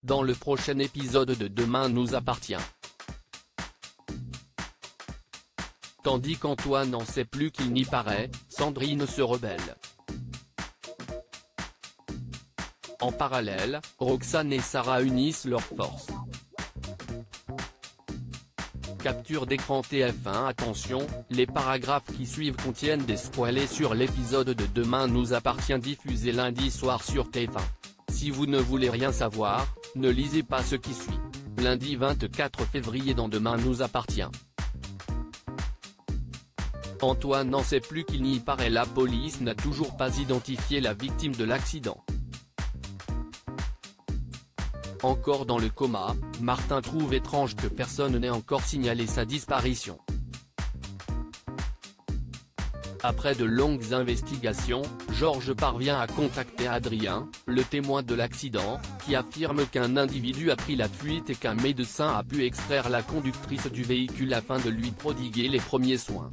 dans le prochain épisode de Demain nous appartient. Tandis qu'Antoine n'en sait plus qu'il n'y paraît, Sandrine se rebelle. En parallèle, Roxane et Sarah unissent leurs forces. Capture d'écran TF1. Attention, les paragraphes qui suivent contiennent des spoilers sur l'épisode de Demain nous appartient diffusé lundi soir sur TF1. Si vous ne voulez rien savoir, ne lisez pas ce qui suit. Lundi 24 février dans Demain nous appartient. Antoine n'en sait plus qu'il n'y paraît. La police n'a toujours pas identifié la victime de l'accident. Encore dans le coma, Martin trouve étrange que personne n'ait encore signalé sa disparition. Après de longues investigations, Georges parvient à contacter Adrien, le témoin de l'accident, qui affirme qu'un individu a pris la fuite et qu'un médecin a pu extraire la conductrice du véhicule afin de lui prodiguer les premiers soins.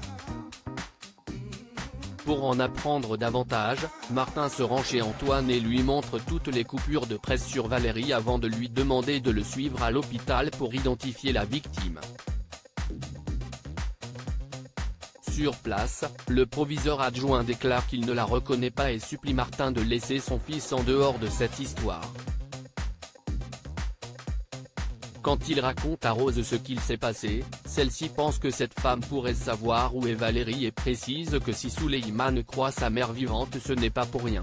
Pour en apprendre davantage, Martin se rend chez Antoine et lui montre toutes les coupures de presse sur Valérie avant de lui demander de le suivre à l'hôpital pour identifier la victime. Sur place, le proviseur adjoint déclare qu'il ne la reconnaît pas et supplie Martin de laisser son fils en dehors de cette histoire. Quand il raconte à Rose ce qu'il s'est passé, celle-ci pense que cette femme pourrait savoir où est Valérie et précise que si Souleymane croit sa mère vivante ce n'est pas pour rien.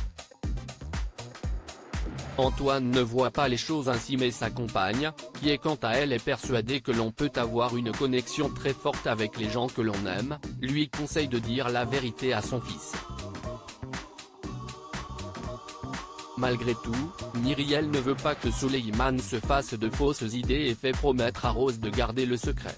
Antoine ne voit pas les choses ainsi mais sa compagne, qui est quant à elle est persuadée que l'on peut avoir une connexion très forte avec les gens que l'on aime, lui conseille de dire la vérité à son fils. Malgré tout, Myriel ne veut pas que Souleymane se fasse de fausses idées et fait promettre à Rose de garder le secret.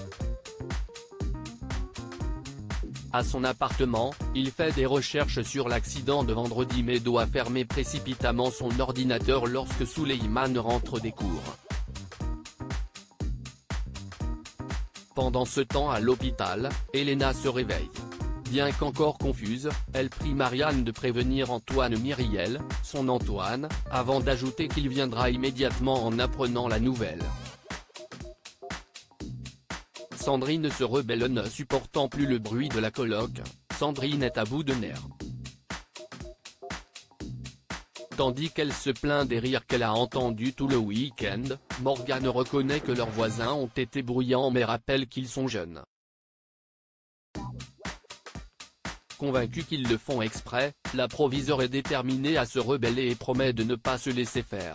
À son appartement, il fait des recherches sur l'accident de vendredi mais doit fermer précipitamment son ordinateur lorsque Souleymane rentre des cours. Pendant ce temps à l'hôpital, Elena se réveille. Bien qu'encore confuse, elle prie Marianne de prévenir Antoine Myriel, son Antoine, avant d'ajouter qu'il viendra immédiatement en apprenant la nouvelle. Sandrine se rebelle. Ne supportant plus le bruit de la coloc, Sandrine est à bout de nerfs. Tandis qu'elle se plaint des rires qu'elle a entendus tout le week-end, Morgane reconnaît que leurs voisins ont été bruyants mais rappelle qu'ils sont jeunes. Convaincue qu'ils le font exprès, la proviseure est déterminée à se rebeller et promet de ne pas se laisser faire.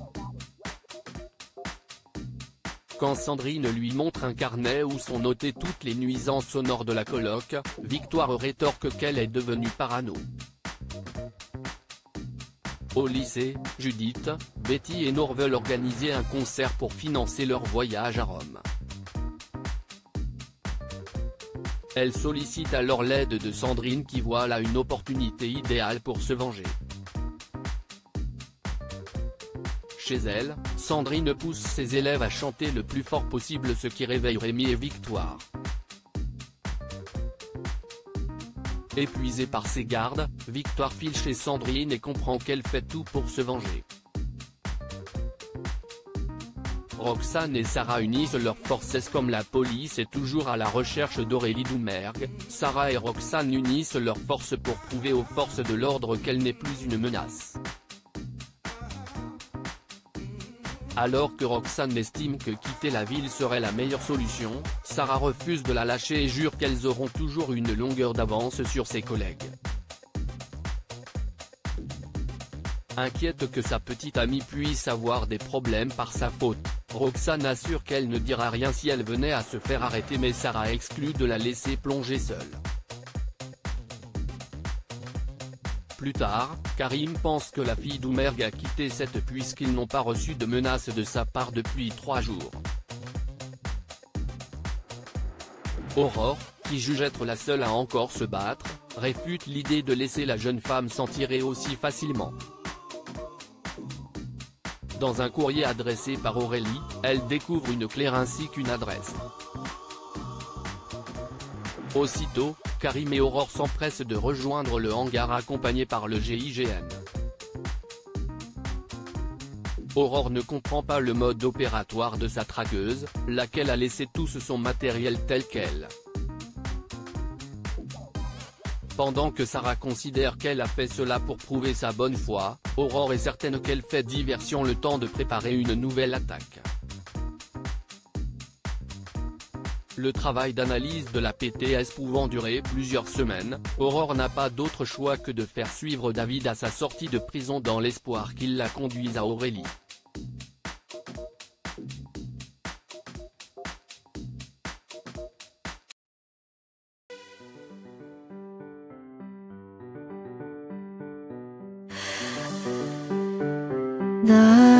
Quand Sandrine lui montre un carnet où sont notées toutes les nuisances sonores de la coloc, Victoire rétorque qu'elle est devenue parano. Au lycée, Judith, Betty et Nour veulent organiser un concert pour financer leur voyage à Rome. Elle sollicite alors l'aide de Sandrine qui voit là une opportunité idéale pour se venger. Chez elle, Sandrine pousse ses élèves à chanter le plus fort possible ce qui réveille Rémi et Victoire. Épuisée par ses gardes, Victoire file chez Sandrine et comprend qu'elle fait tout pour se venger. Roxane et Sarah unissent leurs forces. Comme la police est toujours à la recherche d'Aurélie Doumergue, Sarah et Roxane unissent leurs forces pour prouver aux forces de l'ordre qu'elle n'est plus une menace. Alors que Roxane estime que quitter la ville serait la meilleure solution, Sarah refuse de la lâcher et jure qu'elles auront toujours une longueur d'avance sur ses collègues. Inquiète que sa petite amie puisse avoir des problèmes par sa faute, Roxane assure qu'elle ne dira rien si elle venait à se faire arrêter mais Sarah exclut de la laisser plonger seule. Plus tard, Karim pense que la fille Doumergue a quitté cette puisqu'ils n'ont pas reçu de menaces de sa part depuis 3 jours. Aurore, qui juge être la seule à encore se battre, réfute l'idée de laisser la jeune femme s'en tirer aussi facilement. Dans un courrier adressé par Aurélie, elle découvre une clé ainsi qu'une adresse. Aussitôt, Karim et Aurore s'empressent de rejoindre le hangar accompagnés par le GIGN. Aurore ne comprend pas le mode opératoire de sa traqueuse, laquelle a laissé tout son matériel tel quel. Pendant que Sarah considère qu'elle a fait cela pour prouver sa bonne foi, Aurore est certaine qu'elle fait diversion le temps de préparer une nouvelle attaque. Le travail d'analyse de la PTS pouvant durer plusieurs semaines, Aurore n'a pas d'autre choix que de faire suivre David à sa sortie de prison dans l'espoir qu'il la conduise à Aurélie. The